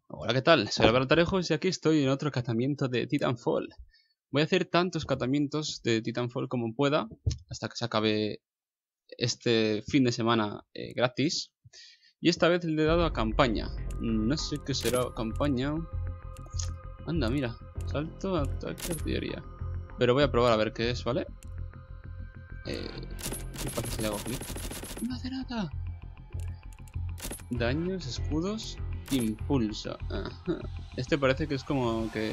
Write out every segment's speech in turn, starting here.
Hola, ¿qué tal? Soy Álvaro Tarejos y aquí estoy en otro catamiento de Titanfall. Voy a hacer tantos catamientos de Titanfall como pueda hasta que se acabe este fin de semana gratis. Y esta vez le he dado a campaña. No sé qué será campaña. Anda, mira. Salto, ataque, artillería. Pero voy a probar a ver qué es, ¿vale? ¿Qué pasa si le hago clic? ¡No hace nada! Daños, escudos, impulso. Ajá. Este parece que es como que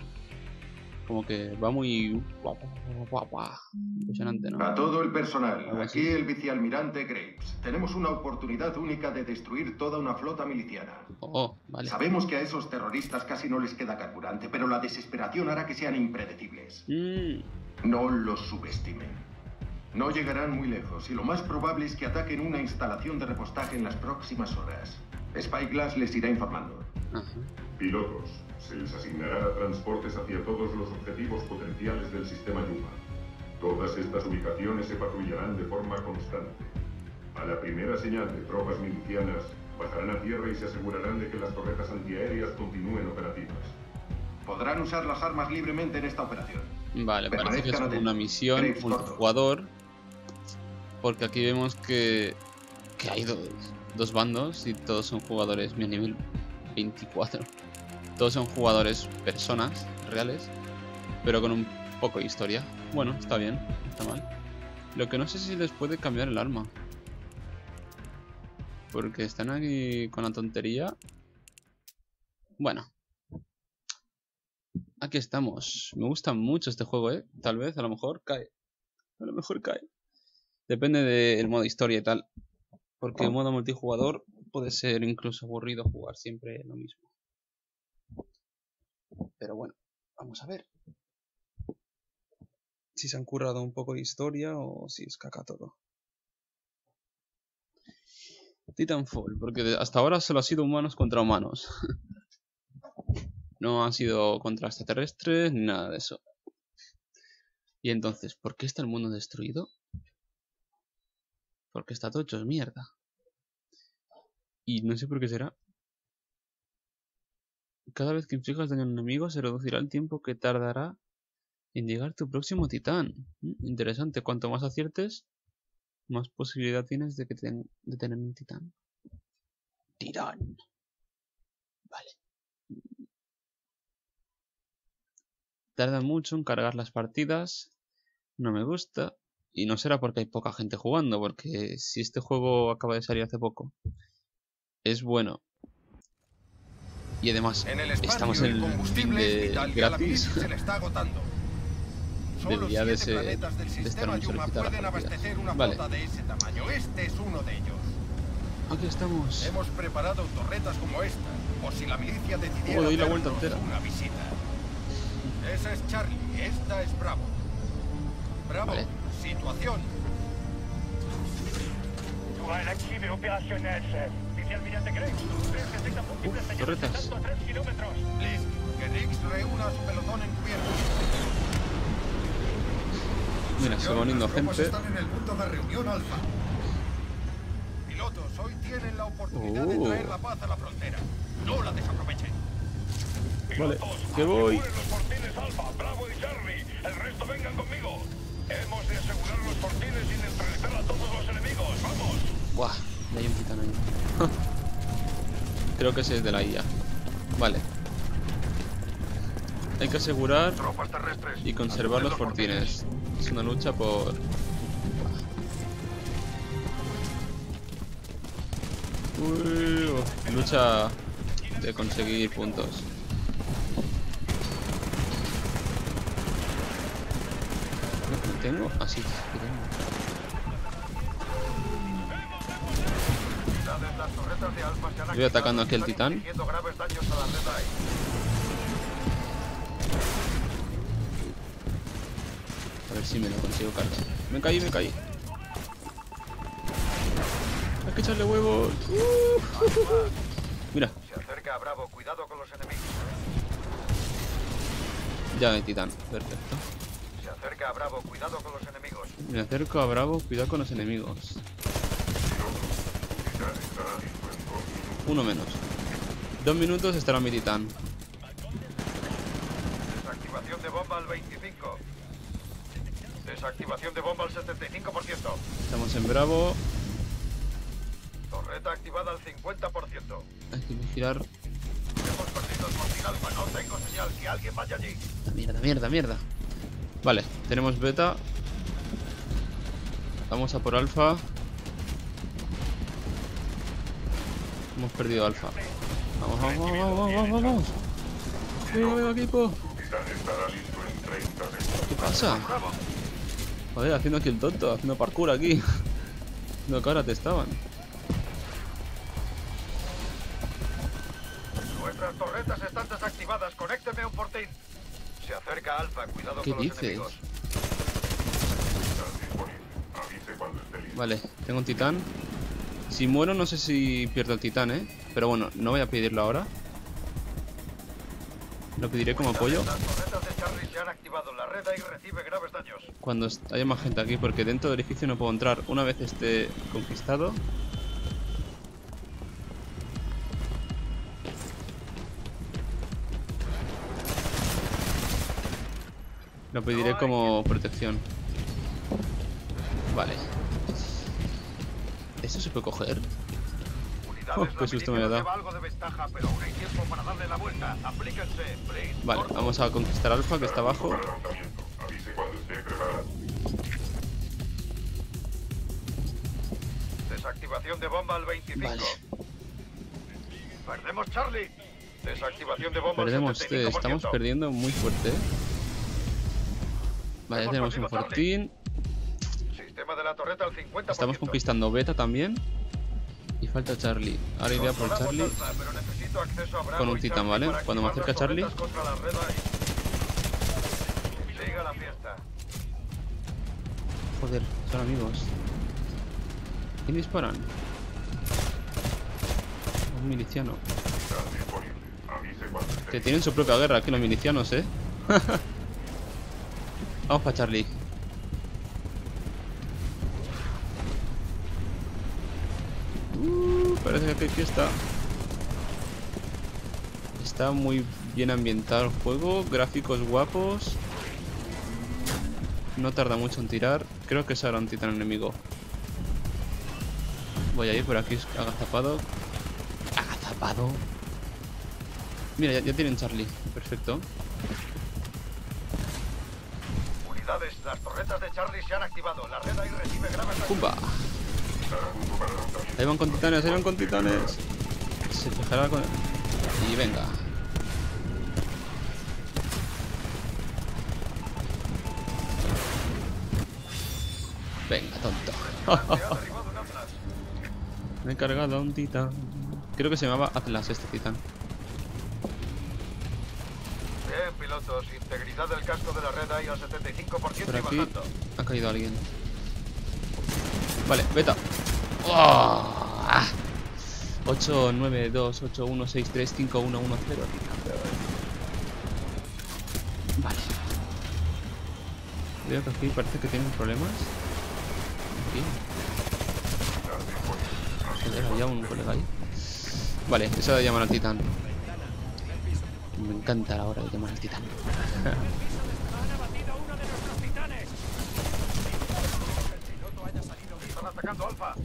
va muy impresionante, ¿no? A todo el personal, Algo así. aquí el vicealmirante Graves. Tenemos una oportunidad única de destruir toda una flota miliciana. Oh, vale. Sabemos que a esos terroristas casi no les queda carburante, pero la desesperación hará que sean impredecibles. No los subestimen. No llegarán muy lejos y lo más probable es que ataquen una instalación de repostaje en las próximas horas. Spyglass les irá informando. Ajá. Pilotos, se les asignará transportes hacia todos los objetivos potenciales del sistema Yuma. Todas estas ubicaciones se patrullarán de forma constante. A la primera señal de tropas milicianas, bajarán a tierra y se asegurarán de que las torretas antiaéreas continúen operativas. Podrán usar las armas libremente en esta operación. Vale, parece que es como una misión multijugador. Porque aquí vemos que hay dos bandos y todos son jugadores nivel 24. Todos son jugadores personas reales, pero con un poco de historia. Bueno, está bien, no está mal. Lo que no sé si les puede cambiar el arma. Porque están aquí con la tontería. Bueno. Aquí estamos. Me gusta mucho este juego, ¿eh? Tal vez, a lo mejor cae. A lo mejor cae. Depende del modo historia y tal. Porque en modo multijugador puede ser incluso aburrido jugar siempre lo mismo. Pero bueno, vamos a ver si se han currado un poco de historia o si es caca todo. Titanfall, porque hasta ahora solo ha sido humanos contra humanos. No ha sido contra extraterrestres ni nada de eso. Y entonces, ¿por qué está el mundo destruido? Porque está todo hecho mierda. Y no sé por qué será. Cada vez que inflijas daño a un enemigo se reducirá el tiempo que tardará en llegar tu próximo titán. Interesante, cuanto más aciertes, más posibilidad tienes de tener un titán. Titán. Vale. Tarda mucho en cargar las partidas. No me gusta. Y no será porque hay poca gente jugando, porque si este juego acaba de salir hace poco, es bueno. Y además, estamos en el combustible gratis. Se le está agotando. Solo Debería de 7 planetas del sistema Yuma pueden abastecer una flota de ese tamaño. Este es uno de ellos. Aquí estamos. Hemos preparado torretas como esta, por si la milicia decidiera doy la vuelta entera. una visita. Esa es Charlie, esta es Bravo. Bravo, vale. Situación. Torretas. Liz, que Riggs reúna a su pelotón encubierto. Mira, se va uniendo gente. Están en el punto de reunión alfa. Pilotos, hoy tienen la oportunidad de traer la paz a la frontera. No la desaprovechen. Vale, que voy. Los fortines Alfa, Bravo y Charlie. El resto vengan conmigo. Hemos de asegurar los fortines y neutralizar a todos los enemigos. ¡Vamos! Buah, ya hay un titán ahí. Creo que ese es de la IA. Vale. Hay que asegurar y conservar los fortines. Es una lucha por... lucha de conseguir puntos. ¿No tengo? Ah, sí, que tengo. Voy atacando aquí al titán. A ver si me lo consigo cargar. Me caí. Hay que echarle huevos. Mira. Se acerca a Bravo, cuidado con los enemigos. Ya hay titán, perfecto. Se acerca a Bravo, cuidado con los enemigos. Me acerco a Bravo, cuidado con los enemigos. Uno menos. 2 minutos estará mi titán. Desactivación de bomba al 25. Desactivación de bomba al 75%. Estamos en Bravo. Torreta activada al 50%. Hay que vigilar. Hemos perdido el Fortín Alfa. No tengo señal. Que alguien vaya allí. Mierda. Vale, tenemos beta. Vamos a por alfa. Hemos perdido alfa. Vamos. Venga, equipo. ¿Qué pasa? Joder, haciendo aquí el tonto, haciendo parkour aquí. No, que ahora te estaban. Nuestras torretas están desactivadas. Conécteme a un fortín. Se acerca Alfa. Cuidado ¿Qué con los dices? enemigos. Vale, tengo un titán. Si muero no sé si pierdo el titán, pero bueno, no voy a pedirlo ahora. Lo pediré como apoyo Las torretas de Charlie se han activado. La red ahí recibe graves daños. cuando haya más gente aquí, porque dentro del edificio no puedo entrar una vez esté conquistado. Lo pediré como protección. Vale. ¿Esto se puede coger? Qué susto me ha dado. Algo de ventaja, pero aún hay tiempo para darle la vuelta. Aplíquense, please. Vale, vamos a conquistar Alfa, que está abajo. Avise cuando esté preparado. Desactivación de bomba al 25. Vale. Perdemos Charlie. Desactivación de bomba Perdemos, al 75%. estamos perdiendo muy fuerte. Vale, ya tenemos un fortín. Sistema de la torreta al 50%. Estamos conquistando Beta también. Y falta Charlie. Ahora iré a por Charlie Pero necesito acceso a Bravo con un y titán, Charlie ¿vale? para Cuando me activar acerca las Charlie. torretas contra la red ahí. Siga la fiesta. Joder, son amigos. ¿Quién disparan? Un miliciano. Que tienen su propia guerra aquí los milicianos, Vamos para Charlie. Parece que aquí está. Está muy bien ambientado el juego. Gráficos guapos. No tarda mucho en tirar. Creo que será un titán enemigo. Voy a ir por aquí agazapado. Agazapado. Mira, ya tienen Charlie. Perfecto. Unidades, las torretas de Charlie se han activado. La red ahí recibe graves daños. ¡Pumba! Ahí van con titanes, Se fijará con... Y venga. Venga, tonto. Me he cargado a un titán. Creo que se llamaba Atlas este titán. Bien, pilotos. Integridad del casco de la red ahí al 75% Por y aquí bajando. ha caído alguien. Vale, beta. ¡Oh! 8, 9, 2, 8, 1, 6, 3, 5, 1, 1, 0. Vale. Veo que aquí parece que tienen problemas. Aquí. Joder, había un colega ahí. Vale, eso de llamar al titán. Me encanta la hora de llamar al titán. Están atacando Alfa.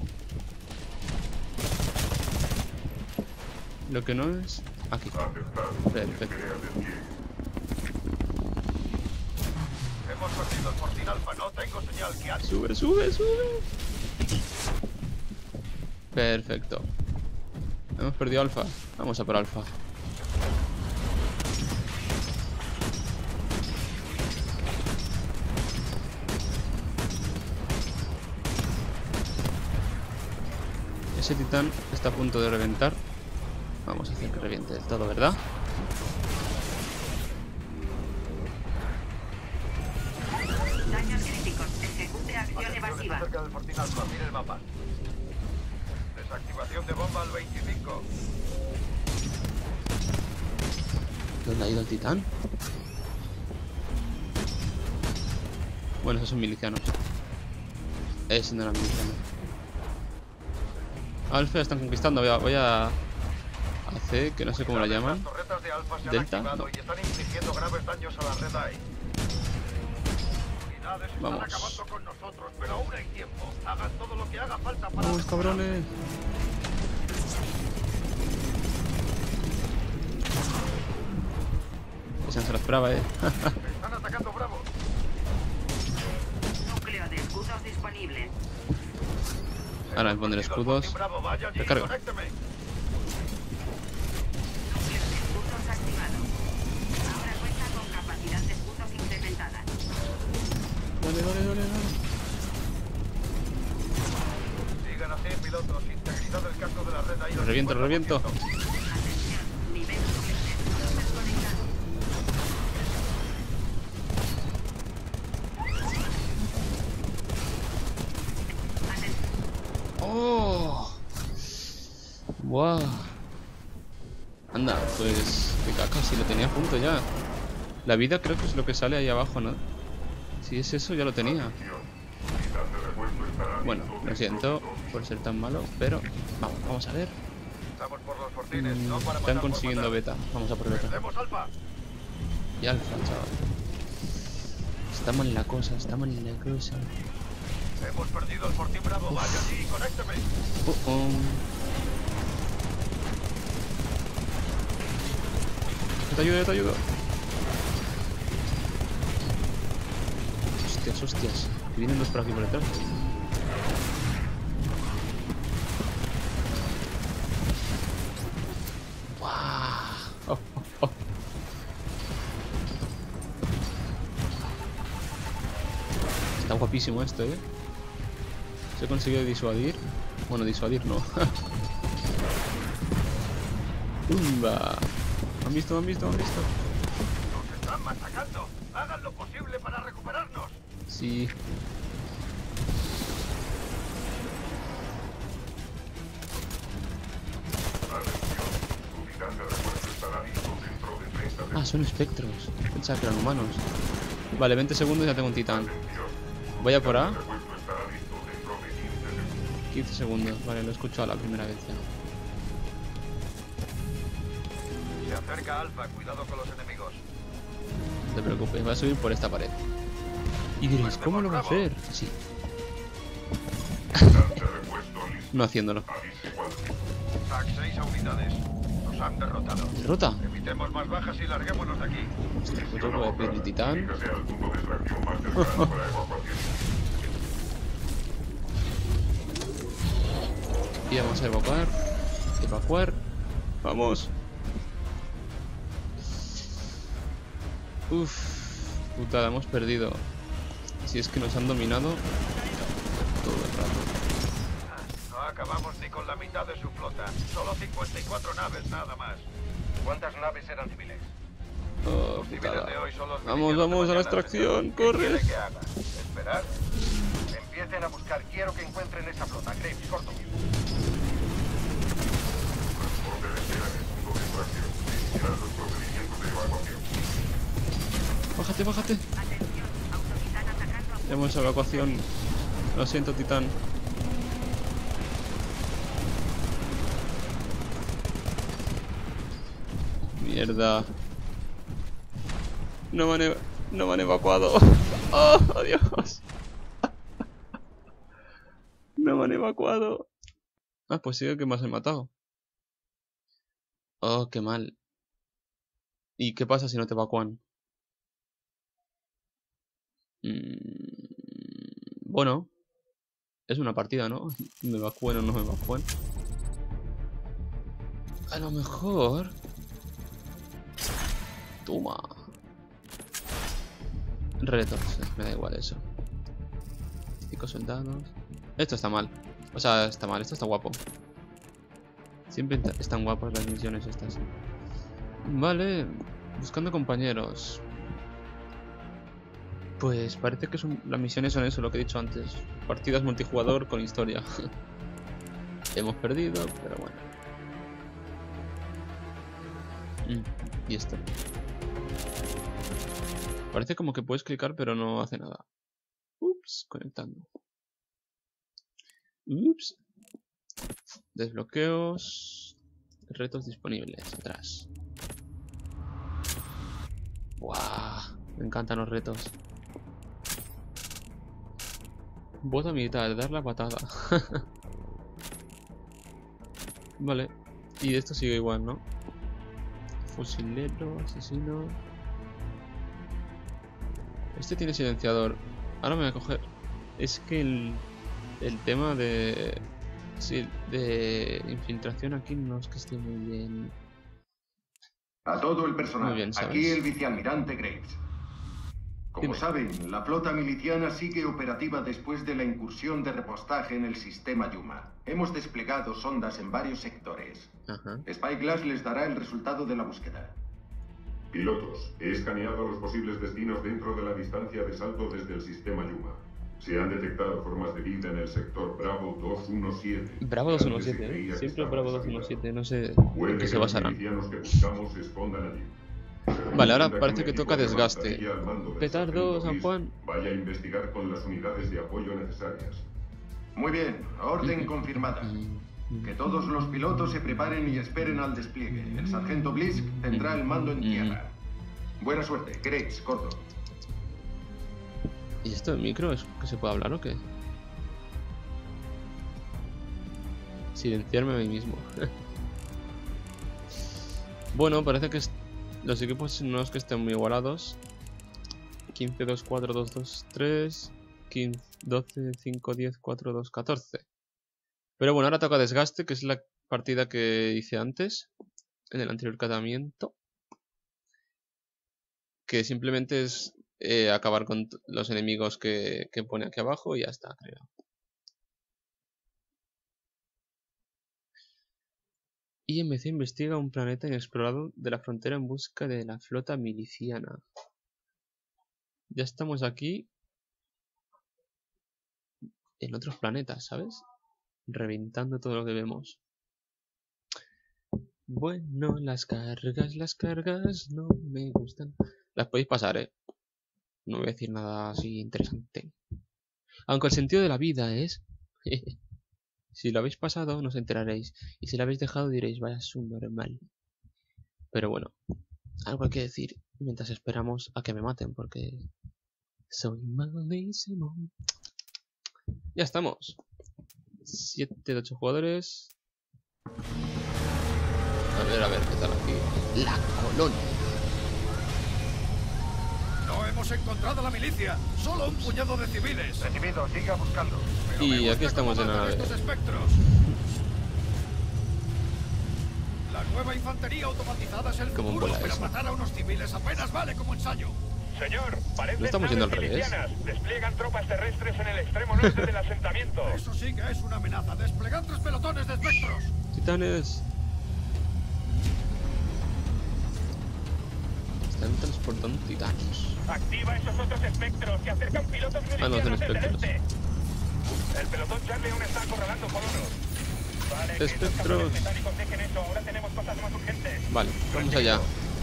Lo que no es... Aquí. Perfecto. Hemos perdido el Fortín Alfa. No tengo señal. Que hay. Sube. Perfecto. Hemos perdido Alfa. Vamos a por Alfa. Ese titán está a punto de reventar. Vamos a hacer que reviente del todo, ¿verdad? Daños críticos. Ejecute acción evasiva. Cerca del Fortín Alfa. Mire el mapa. Desactivación de bomba al 25. ¿Dónde ha ido el titán? Bueno, esos son milicianos. Ese no era miliciano. Alfa están conquistando. Voy a AC, que no sé cómo la llaman. Las torretas de Alfa se han Delta, activado no. y están infligiendo graves daños a la red AI. Unidades están Vamos. acabando con nosotros, pero aún hay tiempo. Hagan todo lo que haga falta para... Vamos, cabrones. Esa no se la esperaba, Están atacando Bravo. Núcleo de escudos disponible. Ahora me pondré escudos. Bravo, vayan y Recarga. conécteme. Núcleo de escudos activado. Ahora cuenta con capacidad de escudos incrementada. Dale, dale, dale, dale. Sigan así, pilotos. Integridad del casco de la red AI. Lo reviento, lo reviento. Atención, nivel núcleo de escudos desconectado. Atención. ¡Oh! ¡Buah! Anda, pues que casi lo tenía a punto ya. La vida creo que es lo que sale ahí abajo, ¿no? Si es eso, ya lo tenía. Bueno, lo siento por ser tan malo, pero vamos a ver. Estamos por los fortines, no para Están matar por consiguiendo matar. beta. Vamos a por beta. Perdemos Alfa. Y alfa, chaval. Está mal la cosa, está mal la cosa. Hemos perdido el fortín Bravo. Vayan y conécteme. Te ayudo, te ayudo. Hostias, hostias. Que vienen dos por aquí por detrás. ¡Guau! Oh, oh, oh. Está guapísimo esto, ¿eh? Se ha conseguido disuadir. Bueno, disuadir no. ¡Umba! ¿Me han visto? ¿Me han visto? ¿Me han visto? Nos están masacrando. Hagan lo posible para recuperarnos. Sí. Ah, son espectros. Pensaba que eran humanos. Vale, 20 segundos y ya tengo un titán. Voy a por A. 15 segundos. Vale, lo he escuchado la primera vez ya. Se acerca Alfa. Cuidado con los enemigos. No te preocupes, va a subir por esta pared. Y diréis, ¿cómo lo va a hacer? Sí. No haciéndolo. TAC 6 unidades. Nos han derrotado. ¿Derrota? Evitemos más bajas y larguémonos de aquí. Hostia, pues yo voy a pedir el titán. Y vamos a evacuar. Evacuar. Vamos. Uff. Putada, hemos perdido. Si es que nos han dominado todo el rato. No acabamos ni con la mitad de su flota. Solo 54 naves nada más. ¿Cuántas naves eran civiles? Oh, Los civiles putada. de hoy son los Vamos, milicianos de vamos a la mañana. extracción. ¿Qué Corre. quiere que haga? ¿Esperar? Empiecen a buscar. Quiero que encuentren esa flota. Graves, corto. Bájate, bájate. Atención, autotitán atacando a Tenemos evacuación. Lo siento, titán. Mierda. No me han evacuado. ¡Oh, Dios! No me han evacuado. Ah, pues sigue que más he matado. Oh, qué mal. ¿Y qué pasa si no te evacúan? Bueno, es una partida, ¿no? Me evacúen o no me evacúen. A lo mejor... Toma. Retos, me da igual eso. 5 soldados. Esto está mal. O sea, está mal, esto está guapo. Siempre están guapas las misiones estas. Vale, buscando compañeros. Pues parece que las misiones son eso, lo que he dicho antes. Partidas multijugador con historia. Hemos perdido, pero bueno. Y esto. Parece como que puedes clicar, pero no hace nada. Ups, conectando. Ups. Desbloqueos. Retos disponibles. Atrás. ¡Buah! Me encantan los retos. Bota militar, dar la patada. Vale. Y esto sigue igual, ¿no? Fusilero, asesino. Este tiene silenciador. Ahora me voy a coger. Es que el tema de... Sí, de infiltración aquí no es que esté muy bien. A todo el personal. Muy bien, ¿sabes? Aquí el vicealmirante Graves. Como saben, la flota miliciana sigue operativa después de la incursión de repostaje en el sistema Yuma. Hemos desplegado sondas en varios sectores. Spyglass les dará el resultado de la búsqueda. Pilotos, he escaneado los posibles destinos dentro de la distancia de salto desde el sistema Yuma. Se han detectado formas de vida en el sector Bravo 217. Bravo 217, ¿eh? Siempre Bravo 217, no sé en qué se basarán. Vale, ahora parece que toca desgaste. Petardo, San Juan. Vaya a investigar con las unidades de apoyo necesarias. Muy bien, orden confirmada. Que todos los pilotos se preparen y esperen al despliegue. El sargento Blisk tendrá el mando en tierra. Buena suerte, Graves, corto. ¿Y esto del micro es que se puede hablar o qué? Silenciarme a mí mismo. Bueno, parece que los equipos no es que estén muy igualados. 15, 2, 4, 2, 2, 3. 15, 12, 5, 10, 4, 2, 14. Pero bueno, ahora toca desgaste, que es la partida que hice antes, en el anterior catamiento. Que simplemente es acabar con los enemigos que pone aquí abajo y ya está, creo. IMC investiga un planeta inexplorado de la frontera en busca de la flota miliciana. Ya estamos aquí en otros planetas, ¿sabes? Reventando todo lo que vemos. Bueno, las cargas no me gustan. Las podéis pasar, ¿eh? No voy a decir nada así interesante. Aunque el sentido de la vida es... Si lo habéis pasado, no os enteraréis. Y si lo habéis dejado, diréis, vaya subnormal. Pero bueno, algo hay que decir mientras esperamos a que me maten, porque... Soy malísimo. Ya estamos. 7 de 8 jugadores. A ver, ¿qué tal aquí? La colonia. No hemos encontrado la milicia, solo un puñado de civiles. Recibido, siga buscando. Pero y aquí estamos en la nave. Estos espectros. La nueva infantería automatizada es el futuro, pero matar a unos civiles apenas vale como ensayo. Señor, parecen ¿No estamos yendo al naves revés? milicianas. Despliegan tropas terrestres en el extremo norte del asentamiento. Eso sí que es una amenaza. Desplegan 3 pelotones de espectros. Titanes. Están transportando titanos. Activa esos otros espectros. Se acercan pilotos milicianos no son desde el espectros. este. El pelotón Charlie aún está acorralando colonos. Vale, que esos Espectros. cabrones metálicos dejen eso. Ahora tenemos cosas más urgentes. Vale, vamos allá.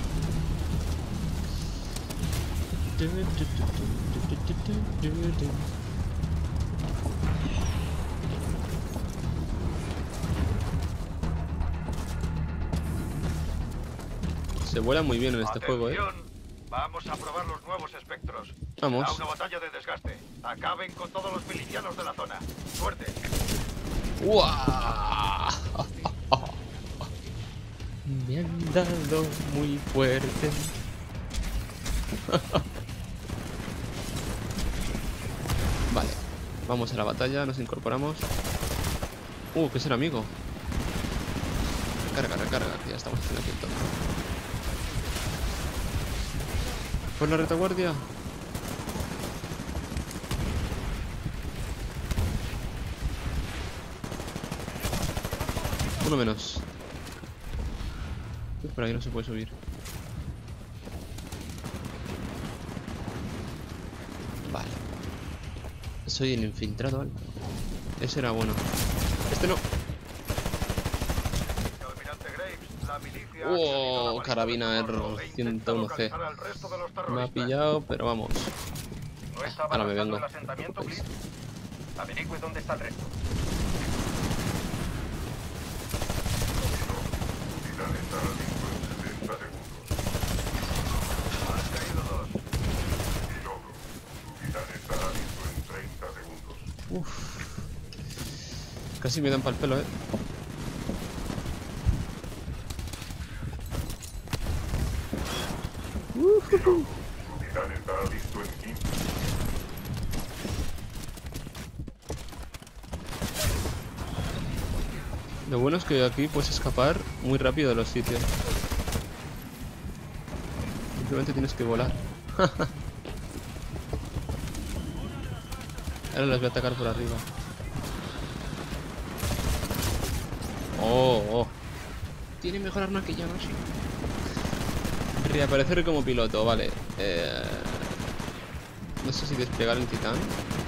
Se vuela muy bien en este juego, Vamos a probar los nuevos espectros. Vamos. A una batalla de desgaste. Acaben con todos los milicianos de la zona. Suerte. ¡Uah! Me han dado muy fuerte. Vale, vamos a la batalla, nos incorporamos. Que es el amigo. Recarga, recarga, que ya estamos haciendo aquí todo. Por la retaguardia. Uno menos. Por ahí no se puede subir. Vale. Soy el infiltrado, ¿vale? Ese era bueno. Este no. Carabina R101C. Me ha pillado, pero vamos. Ahora me vengo. Averigüe dónde está el resto. Titán estará listo en 70 segundos. Han caído dos. Piloto, su Titán estará listo en 30 segundos. Uff. Casi me dan pa'l pelo, Piloto, su Titán estará listo en 15. Lo bueno es que aquí puedes escapar muy rápido de los sitios. Simplemente tienes que volar. Ahora las voy a atacar por arriba. Oh. Tiene mejor arma que yo, no sé. Reaparecer como piloto, vale. No sé si desplegar el titán.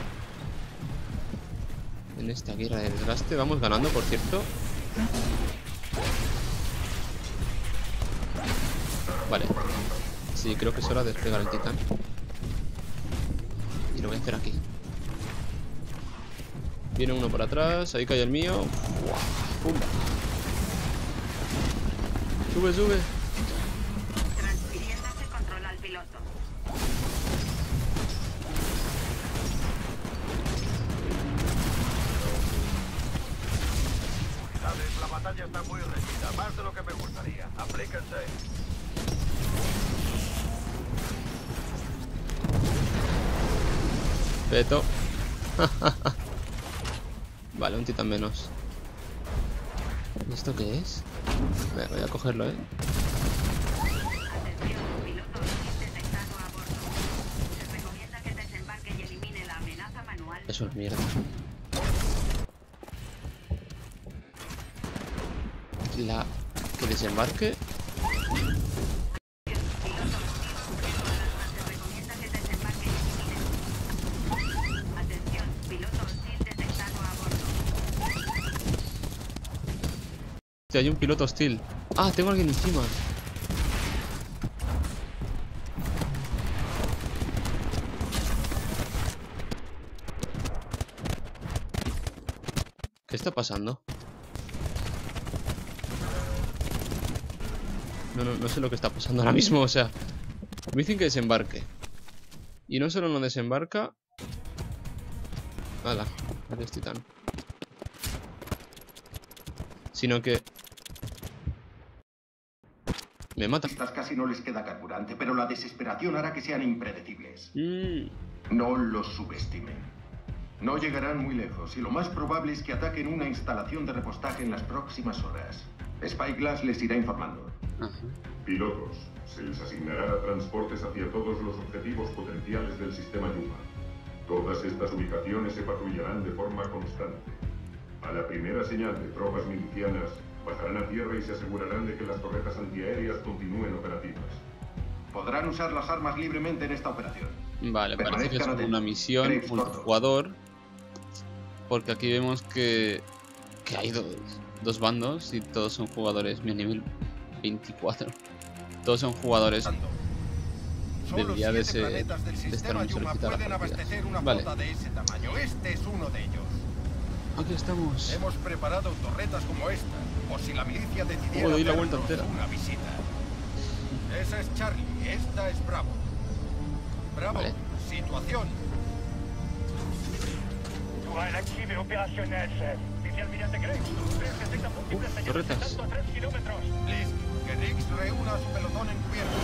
En esta guerra de desgaste. Vamos ganando, por cierto. Vale. Sí, creo que es hora de desplegar el titán. Y lo voy a hacer aquí. Viene uno por atrás. Ahí cae el mío. ¡Pumba! Sube. Transfiriéndose control al piloto. Unidades, la batalla está muy reñida, más de lo que me gustaría. Aplíquense. Peto. Vale, un titán menos. ¿Y esto qué es? Voy a cogerlo, Atención, piloto hostil detectado a bordo. Se recomienda que desembarque y elimine la amenaza manual. Eso es mierda. Que desembarque. Piloto hostil, se recomienda que desembarque y elimine. Atención, piloto hostil detectado a bordo. Hostia, hay un piloto hostil. Ah, tengo a alguien encima. ¿Qué está pasando? No sé lo que está pasando ahora mismo, o sea. Me dicen que desembarque. Y no solo no desembarca. Hala, adiós titán. Sino que me mata. Casi no les queda carburante, pero la desesperación hará que sean impredecibles. Mm. No los subestimen. No llegarán muy lejos y lo más probable es que ataquen una instalación de repostaje en las próximas horas. Spyglass les irá informando. Ajá. Pilotos, se les asignará transportes hacia todos los objetivos potenciales del sistema Yuma. Todas estas ubicaciones se patrullarán de forma constante. A la primera señal de tropas milicianas, bajarán a tierra y se asegurarán de que las torretas antiaéreas continúen operativas. Podrán usar las armas libremente en esta operación. Vale, parece que es Permanezcan una atentos. misión Breaks multijugador. Porque aquí vemos que hay dos bandos y todos son jugadores mi nivel 24. Todos son jugadores. Debería de estar muy solicitado la partida. Vale. De ese tamaño. Este es uno de ellos. Aquí estamos. Hemos preparado torretas como esta, por si la milicia decidiera Doy la hacernos vuelta entera. una visita. Esa es Charlie, esta es Bravo. Bravo, Vale. situación. Active opérationnel, chef. Vicealmirante Griggs. Detecta múltiples señales de torretas. salto a 3 kilómetros. Liz, que Riggs reúna a su pelotón encubierto.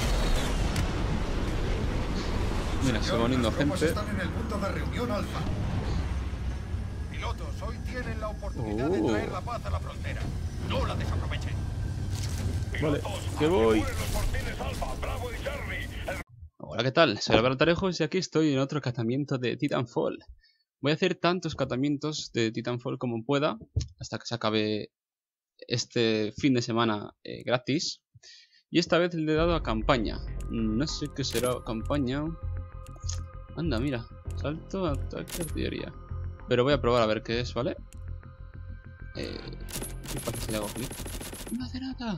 Mira, se va uniendo Las tropas gente. están en el punto de reunión alfa. Pilotos, hoy tienen la oportunidad de traer la paz a la frontera. No la desaprovechen. Vale, que voy. Aseguren los fortines Alfa, Bravo y Charlie. Hola, ¿qué tal? Soy Álvaro Tarejos y aquí estoy en otro catamiento de Titanfall. Voy a hacer tantos catamientos de Titanfall como pueda hasta que se acabe este fin de semana gratis. Y esta vez le he dado a campaña. No sé qué será campaña. Anda, mira. Salto, ataque, artillería. Pero voy a probar a ver qué es, ¿vale? ¿Qué pasa si le hago clic? No hace nada.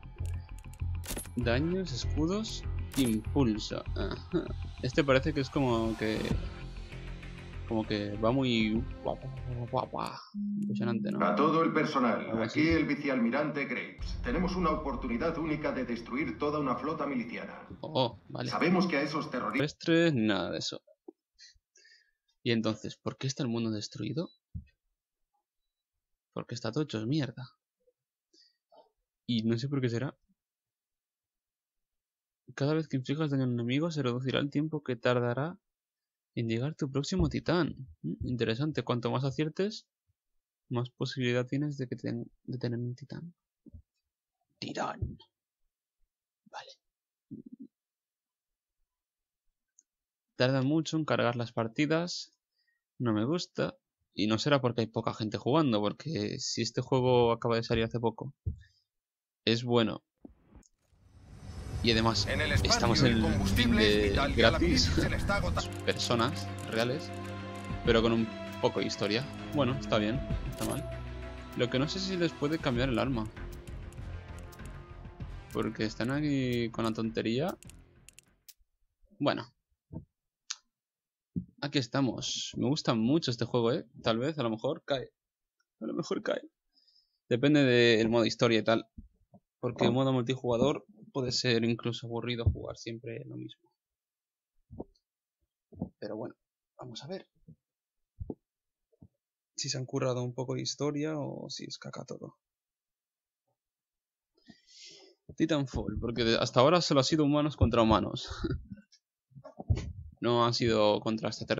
Daños, escudos, impulso. Ajá. Este parece que es como Como que va muy... impresionante, ¿no? A todo el personal, aquí el vicealmirante Graves. Tenemos una oportunidad única de destruir toda una flota miliciana. Oh, vale. Sabemos que a esos terroristas... Terrestres, nada de eso. Y entonces, ¿por qué está el mundo destruido? Porque está todo hecho mierda. Y no sé por qué será. Cada vez que inflijas daño a un enemigo se reducirá el tiempo que tardará en llegar tu próximo titán. Interesante, cuanto más aciertes, más posibilidad tienes de tener un titán. Titán. Vale. Tarda mucho en cargar las partidas. No me gusta. Y no será porque hay poca gente jugando, porque si este juego acaba de salir hace poco, es bueno. Y además, estamos en el fin de gratis, personas reales, pero con un poco de historia. Bueno, está bien, no está mal. Lo que no sé si les puede cambiar el arma, porque están aquí con la tontería. Bueno, aquí estamos. Me gusta mucho este juego, tal vez, a lo mejor cae. A lo mejor cae. Depende del modo historia y tal. Porque en modo multijugador puede ser incluso aburrido jugar siempre lo mismo. Pero bueno, vamos a ver si se han currado un poco de historia o si es caca todo. Titanfall, porque hasta ahora solo ha sido humanos contra humanos. No ha sido contra extraterrestres.